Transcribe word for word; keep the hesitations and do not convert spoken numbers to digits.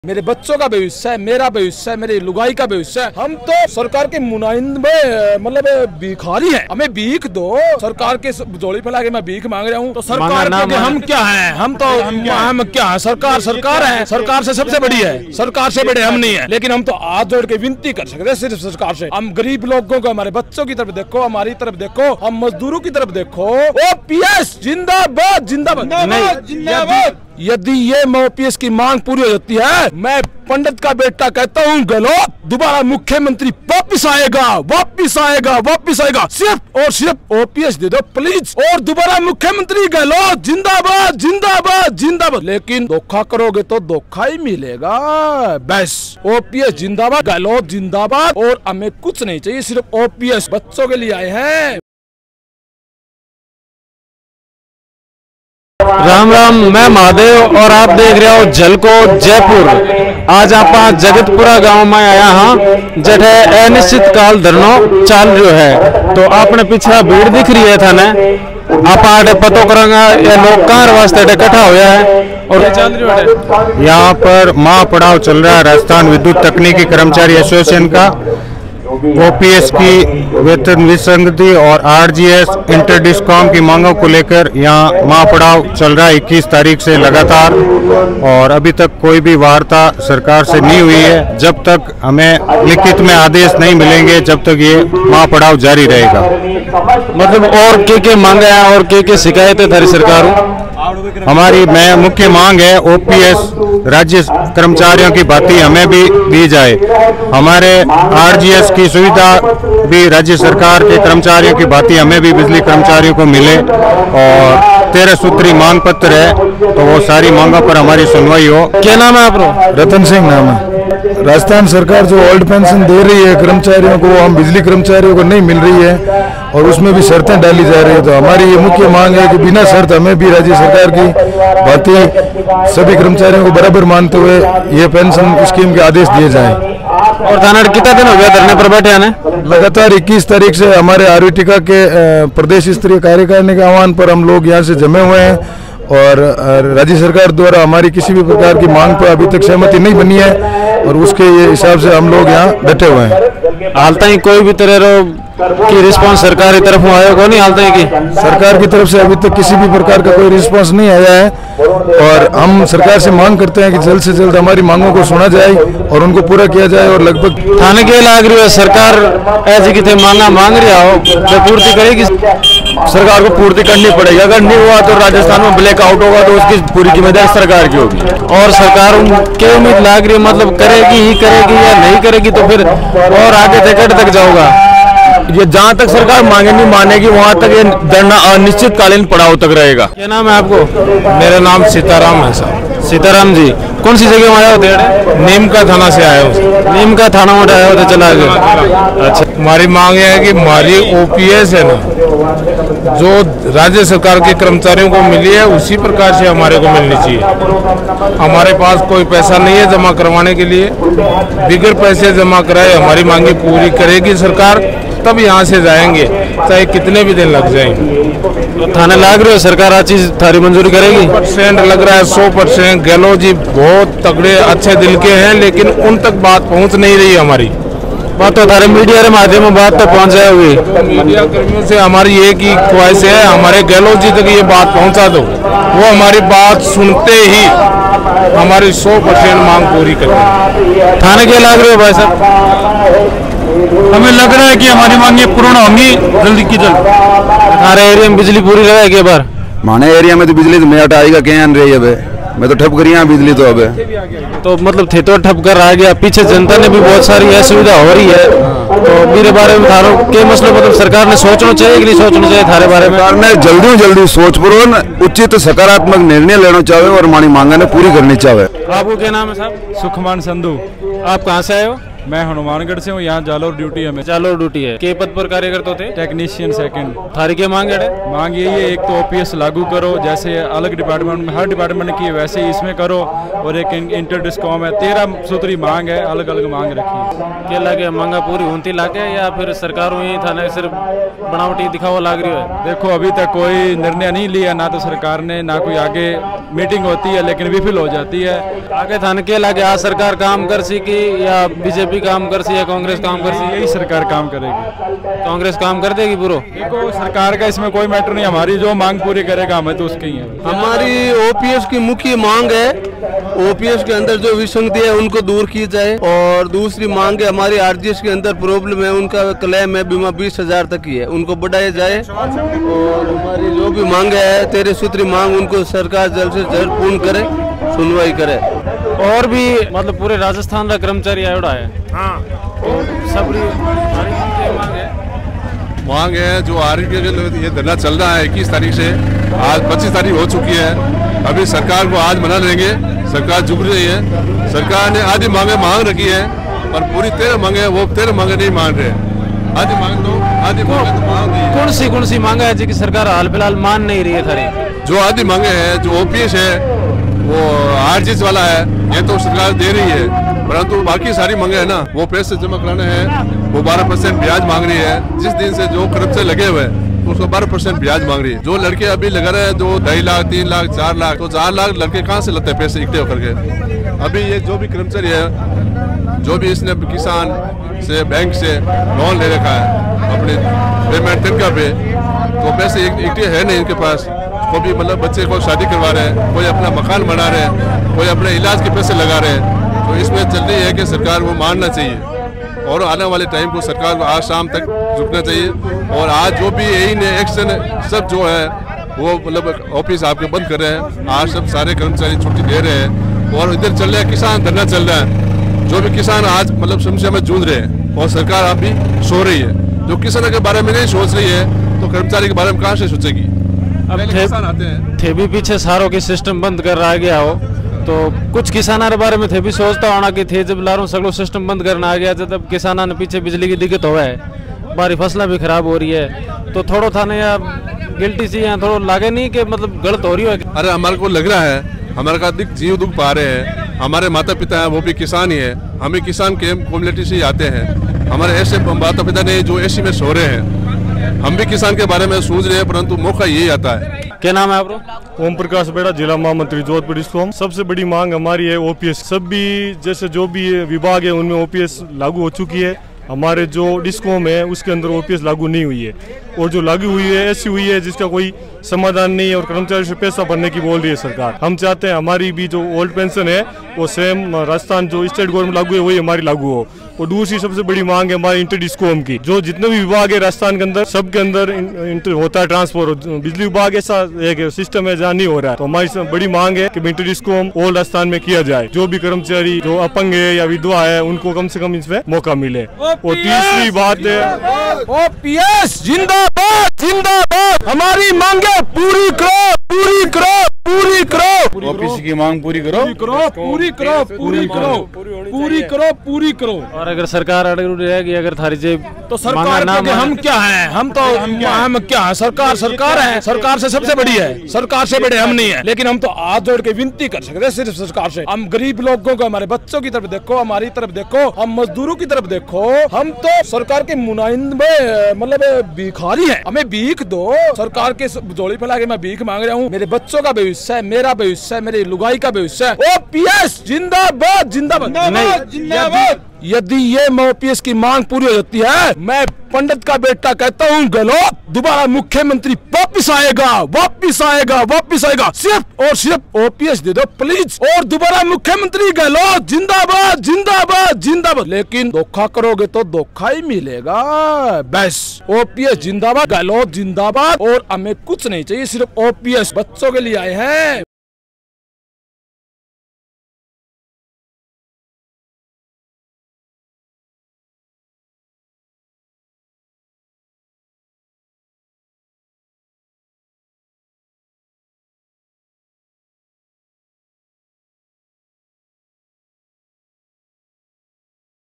मेरे बच्चों का भविष्य है, मेरा भविष्य है, मेरी लुगाई का भविष्य है। हम तो सरकार के मुनाइंदे मतलब भिखारी हैं, हमें भीख दो। सरकार के झोली फैला के मैं भीख मांग रहा हूँ तो सरकार के हम क्या हैं? हम तो हम क्या है? सरकार सरकार है, सरकार से सबसे बड़ी है, सरकार से बड़े हम नहीं है। लेकिन हम तो हाथ जोड़ के विनती कर सकते हैं सिर्फ सरकार से। हम गरीब लोगों को, हमारे बच्चों की तरफ देखो, हमारी तरफ देखो, हम मजदूरों की तरफ देखो। ओ पी एस जिंदाबाद जिंदाबाद। यदि ये ओपीएस की मांग पूरी हो जाती है, मैं पंडित का बेटा कहता हूँ, गहलोत दोबारा मुख्यमंत्री वापिस आएगा, वापिस आएगा, वापिस आएगा। सिर्फ और सिर्फ ओपीएस दे दो प्लीज, और दोबारा मुख्यमंत्री गहलोत जिंदाबाद जिंदाबाद जिंदाबाद। लेकिन धोखा करोगे तो धोखा ही मिलेगा। बस ओपीएस जिंदाबाद, गहलोत जिंदाबाद, और हमें कुछ नहीं चाहिए, सिर्फ ओपीएस। बच्चों के लिए आए हैं। राम राम, मैं महादेव और आप देख रहे हो झलको जयपुर। आज आप जगतपुरा गांव में आया हाँ, जठे अनिश्चित काल धरनो चाल रही है। तो आपने पीछे भीड़ दिख रही है थाने, आप आटे पतो करेंगे ये लोग कहाँ वास्ते इकट्ठा हुआ है और चल रही है। यहाँ पर महापड़ाव चल रहा है राजस्थान विद्युत तकनीकी कर्मचारी एसोसिएशन का। ओपीएस की वेतन विसंगति और आरजीएस इंटर डिस्कॉम की मांगों को लेकर यहाँ महापड़ाव चल रहा है इक्कीस तारीख से लगातार, और अभी तक कोई भी वार्ता सरकार से नहीं हुई है। जब तक हमें लिखित में आदेश नहीं मिलेंगे, जब तक ये महापड़ाव जारी रहेगा। मतलब और के के मांगे हैं और के के शिकायतें थारी सरकार? हमारी मैं मुख्य मांग है ओपीएस राज्य कर्मचारियों की भांति हमें भी दी जाए। हमारे आरजीएस की सुविधा भी राज्य सरकार के कर्मचारियों की भांति हमें भी बिजली कर्मचारियों को मिले, और तेरह सूत्री मांग पत्र है तो वो सारी मांगों पर हमारी सुनवाई हो। क्या नाम है आपका? रतन सिंह नाम है। राजस्थान सरकार जो ओल्ड पेंशन दे रही है कर्मचारियों को, हम बिजली कर्मचारियों को नहीं मिल रही है, और उसमें भी शर्तें डाली जा रही है। तो हमारी ये मुख्य मांग है कि बिना शर्त हमें भी राज्य सरकार की बातें सभी कर्मचारियों को बराबर मानते हुए ये पेंशन स्कीम के आदेश दिए जाएं। और थाना कितना दिन हो गया धरने पर बैठे आने? लगातार इक्कीस तारीख से हमारे आरवीटिका के प्रदेश स्तरीय कार्यकारिणी के आह्वान पर हम लोग यहाँ से जमे हुए हैं, और राज्य सरकार द्वारा हमारी किसी भी प्रकार की मांग पर अभी तक सहमति नहीं बनी है, और उसके ये हिसाब से हम लोग यहाँ बैठे हुए हैं। हाल तक कोई भी तरह की रिस्पांस सरकार की तरफ आया को नहीं? हाल तक की सरकार की तरफ से अभी तक किसी भी प्रकार का कोई रिस्पांस नहीं आया है, और हम सरकार से मांग करते हैं कि जल्द से जल्द हमारी मांगों को सुना जाए और उनको पूरा किया जाए। और लगभग थाने के लाग रही है सरकार ऐसी कि मांगा मांग रही हो तो पूर्ति करेगी? सरकार को पूर्ति करनी पड़ेगी। अगर नहीं हुआ तो राजस्थान में ब्लैकआउट होगा तो उसकी पूरी जिम्मेदारी सरकार की होगी। और सरकार के उम्मीद लाग रही है, मतलब करेगी ही करेगी या नहीं करेगी तो फिर और आगे तक तक जाओगा? ये जहाँ तक सरकार मांगे नहीं मानेगी वहाँ तक ये धरना अनिश्चितकालीन पड़ाव तक रहेगा। क्या नाम है आपको? मेरा नाम सीताराम है साहब। सीताराम जी, कौन सी जगह में आए होते हैं? नीम का थाना से आए हो? नीम का थाना में आए होते चला गया। अच्छा, हमारी मांग है कि हमारी ओपीएस है ना, जो राज्य सरकार के कर्मचारियों को मिली है उसी प्रकार से हमारे को मिलनी चाहिए। हमारे पास कोई पैसा नहीं है जमा करवाने के लिए, बिगैर पैसे जमा कराए हमारी मांगे पूरी करेगी सरकार, तब यहाँ से जाएंगे, चाहे कितने भी दिन लग जाएंगे। तो थाने लाग रहे हो सरकार आज चीज थारी मंजूरी करेगी? परसेंट लग रहा है सौ परसेंट। गहलोत जी बहुत तगड़े अच्छे दिल के हैं, लेकिन उन तक बात पहुँच नहीं रही हमारी बात। तो थारे मीडिया के माध्यम में बात तो पहुँच जाए हुई। मीडिया कर्मियों से हमारी एक ही ख्वाहिश है, हमारे गहलोत जी तक ये बात पहुँचा दो, वो हमारी बात सुनते ही हमारी सौ परसेंट मांग पूरी करें। थाने के लाग रहे हो भाई साहब? हमें लग रहा है कि हमारी मांगे पूर्ण होंगी जल्दी की जल्द। हमारे एरिया में बिजली पूरी रहेगी एक बार? माने एरिया में तो बिजली तो मेरा आएगा क्या आन रही है बे? मैं तो ठप करी बिजली तो अबे तो मतलब थे तो ठप कर आ गया। पीछे जनता ने भी बहुत सारी असुविधा हो रही है, तो मेरे बारे में थारो के मसले मतलब सरकार ने सोचना चाहिए कि नहीं सोचना चाहिए थारे बारे में? सरकार ने जल्दी जल्दी सोच पर उचित सकारात्मक निर्णय लेना चाहे और हमारी मांगे ने पूरी करनी चाहे। आपको क्या नाम है साहब? सुखमान संधू। आप कहाँ से आए हो? मैं हनुमानगढ़ से हूँ, यहाँ जालोर ड्यूटी है। जालोर ड्यूटी है। के पद पर कार्य करते थे? Technician second. थारी के मांग है? मांग यही है, एक तो ओपीएस लागू करो, जैसे अलग डिपार्टमेंट में हर डिपार्टमेंट की वैसे ही इसमें करो, और एक इंटर डिस्कॉम है। तेरह सूत्री मांग है, अलग अलग मांग रखी है। क्या लगे मांगा पूरी होती लागे या फिर सरकार हुई थाने सिर्फ बनावटी दिखावा लाग रही है? देखो अभी तक कोई निर्णय नहीं लिया, ना तो सरकार ने, ना कोई आगे मीटिंग होती है, लेकिन विफल हो जाती है। आगे थाने के लगे आज सरकार काम कर सी की या बीजेपी काम कर सी या कांग्रेस काम कर सी? यही सरकार काम करेगी। कांग्रेस काम कर देगी पूरा? देखो सरकार का इसमें कोई मैटर नहीं, हमारी जो मांग पूरी करेगा हमें तो उसकी ही है। हमारी ओपीएस की मुख्य मांग है, ओपीएस के अंदर जो विसंगति है उनको दूर की जाए, और दूसरी मांग है हमारी आरजीएस के अंदर प्रॉब्लम है, उनका क्लेम है बीमा बीस हजार तक ही है, उनको बढ़ाया जाए। और हमारी जो भी मांग है तेरह सूत्री मांग, उनको सरकार जल्द से जल्द पूर्ण करे, सुनवाई करे। और भी मतलब पूरे राजस्थान का कर्मचारी आयोडा है। हाँ, तो सब मांग है मांग है जो आर के ये धरना चल रहा है इक्कीस तारीख से, आज पच्चीस तारीख हो चुकी है। अभी सरकार को आज मना लेंगे, सरकार झुक रही है। सरकार ने आधी मांगे मांग रखी है, और पूरी तेरह मांगे वो तेरह मांगे नहीं मान रहे। आधी मांग तो आधी मांगे तो मांग दी। कौन सी कौन सी मांगा है जी सरकार हाल फिलहाल मान नहीं रही है थारी? जो आधी मांगे है, जो ओपीएस है वो आरजीएस वाला है, ये तो सरकार दे रही है, परंतु बाकी सारी मांगे है ना, वो पैसे जमा कराने हैं, वो बारह परसेंट ब्याज मांग रही है। जिस दिन से जो कर्मचारी लगे हुए उसको बारह परसेंट ब्याज मांग रही है। जो लड़के अभी लगा रहे हैं जो ढाई लाख तीन लाख चार लाख, तो चार लाख लड़के कहाँ से लेते हैं पैसे इकट्ठे होकर के? अभी ये जो भी कर्मचारी है, जो भी इसने किसान से बैंक से लोन ले रखा है अपने पेमेंट तनख्वाह पे, तो पैसे इकट्ठे है नहीं इनके पास। कोई भी मतलब बच्चे को शादी करवा रहे हैं, कोई अपना मकान बना रहे हैं, कोई अपने इलाज के पैसे लगा रहे हैं। तो इसमें चल रही है कि सरकार को मानना चाहिए, और आने वाले टाइम को सरकार को आज शाम तक रुकना चाहिए। और आज जो भी यही ने एक्शन सब जो है वो मतलब ऑफिस आपके बंद कर रहे हैं, आज सब सारे कर्मचारी छुट्टी दे रहे हैं, और इधर चल रहा है किसान धरना चल रहा है। जो भी किसान आज मतलब समस्या में जूझ रहे हैं, और सरकार अभी सो रही है। जो किसानों के बारे में नहीं सोच रही है, तो कर्मचारी के बारे में कहाँ से सोचेगी? अब थे, थे भी पीछे सारों के सिस्टम बंद कर रहा गया हो, तो कुछ किसानों के बारे में थे भी सोचता होना कि थे जब लारों सगलों सिस्टम बंद करना आ गया, तब किसानों ने पीछे बिजली की दिक्कत हुआ है, हमारी फसलें भी खराब हो रही है, तो थोड़ा था ना या गिल्टी सी या थोड़ा लागे नहीं कि मतलब गलत हो रही है? अरे हमारे को लग रहा है, हमारे का दिख जीव दुख पा रहे हैं। हमारे माता पिता हैं वो भी किसान ही है, हम भी किसान के कम्युनिटी से आते हैं। हमारे ऐसे माता पिता नहीं जो एसी में सो रहे हैं, हम भी किसान के बारे में सोच रहे हैं, परंतु मौका यही आता है। क्या नाम है आपको? ओम प्रकाश बेड़ा, जिला महामंत्री जोधपुर डिस्कॉम। सबसे बड़ी मांग हमारी है ओपीएस। सब भी जैसे जो भी विभाग है उनमें ओपीएस लागू हो चुकी है, हमारे जो डिस्कॉम है उसके अंदर ओपीएस लागू नहीं हुई है, और जो लागू हुई है ऐसी हुई है जिसका कोई समाधान नहीं है, और कर्मचारी से पैसा भरने की बोल रही है सरकार। हम चाहते हैं हमारी भी जो ओल्ड पेंशन है वो सेम राजस्थान जो स्टेट गवर्नमेंट लागू है वही हमारी लागू हो। और दूसरी सबसे बड़ी मांग है हमारी इंटर डिस्कॉम की। जो जितने भी विभाग है राजस्थान के अंदर सबके अंदर इंटर होता है ट्रांसफर, बिजली विभाग ऐसा एक सिस्टम है जहाँ नहीं हो रहा है, तो हमारी बड़ी मांग है कि इंटर डिस्कॉम ऑल राजस्थान में किया जाए। जो भी कर्मचारी जो अपंग है या विधवा है उनको कम से कम इसमें मौका मिले। और तीसरी बात है ओपीएस जिंदाबाद जिंदाबाद, हमारी मांगे पूरी करो पूरी करो पूरी करो, ओपीसी की मांग पूरी करो करो पूरी करो पूरी करो पूरी करो पूरी करो। और अगर सरकार अड़ग रहेगी, अगर थारी जेब तो सरकार के हम क्या हैं? हम तो हम क्या है? सरकार सरकार है, सरकार से सबसे बड़ी है, सरकार से बड़े हम नहीं है। लेकिन हम तो हाथ जोड़ के विनती कर सकते हैं सिर्फ सरकार से। हम गरीब लोगों को, हमारे बच्चों की तरफ देखो, हमारी तरफ देखो, हम मजदूरों की तरफ देखो। हम तो सरकार के मुनाइंदे मतलब भिखारी हैं, हमें भीख दो। सरकार के जोड़ी फैला के मैं भीख मांग रहा हूँ। मेरे बच्चों का भविष्य है, मेरा भविष्य है, मेरी लुगाई का भविष्य है। ओपीएस जिंदाबाद जिंदाबाद जिंदाबाद। यदि ये ओपीएस की मांग पूरी हो जाती है, मैं पंडित का बेटा कहता हूँ गहलोत दोबारा मुख्यमंत्री वापिस आएगा वापिस आएगा वापिस आएगा। सिर्फ और सिर्फ ओपीएस दे दो प्लीज, और दोबारा मुख्यमंत्री गहलोत जिंदाबाद जिंदाबाद जिंदाबाद। लेकिन धोखा करोगे तो धोखा ही मिलेगा। बस ओपीएस जिंदाबाद, गहलोत जिंदाबाद, और हमें कुछ नहीं चाहिए, सिर्फ ओपीएस बच्चों के लिए आए हैं।